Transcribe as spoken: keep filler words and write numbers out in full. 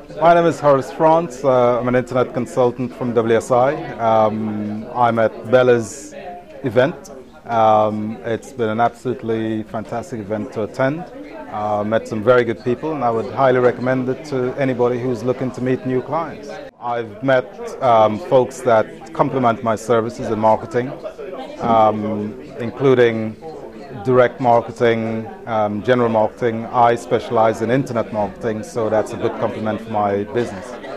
My name is Horrace France. Uh, I'm an internet consultant from W S I. Um, I'm at Bella's event. Um, it's been an absolutely fantastic event to attend. Uh, met some very good people, and I would highly recommend it to anybody who's looking to meet new clients. I've met um, folks that complement my services in marketing, um, including direct marketing, um, general marketing. I specialize in internet marketing, so that's a good complement for my business.